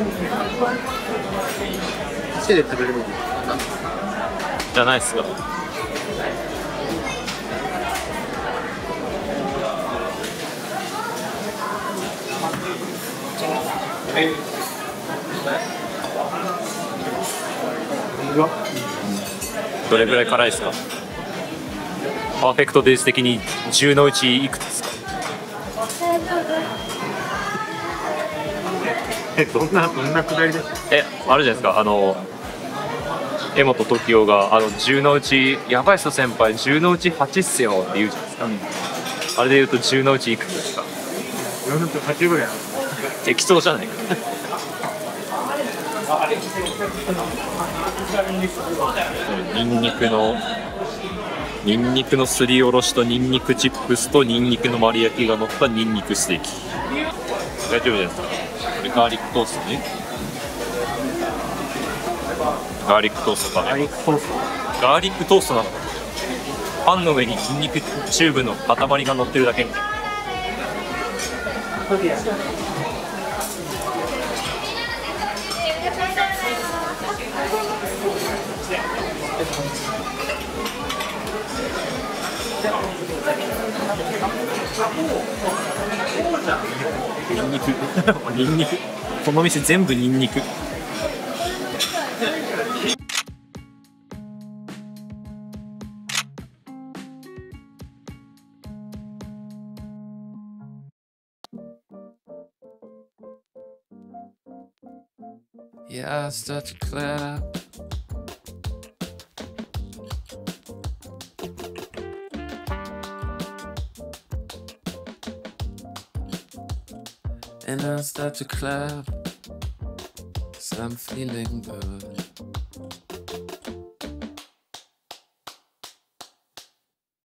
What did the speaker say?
手で食べるのじゃないっすか。どれぐらい辛いですか？パーフェクトデイズ的に10のうちいくつですか？ どんなくだりですか？ あるじゃないですか、江本時生が10のうちやばいっすよ先輩10のうち8っすよって言うじゃないですか、あれで言うと10のうちいくつですか 4のうち8ぐらい。 適当じゃないかニンニクのすりおろしとニンニクチップスとニンニクの丸焼きが乗ったニンニクステーキ大丈夫じゃないですか。これガーリックトーストね。ガーリックトーストか。ガーリックトーストなのか。パンの上にニンニクチューブの塊が乗ってるだけみたいな。ニンニクこの店全部ニンニク。 Yeah, I start to clap. And I start to clap, 'cause I'm feeling good.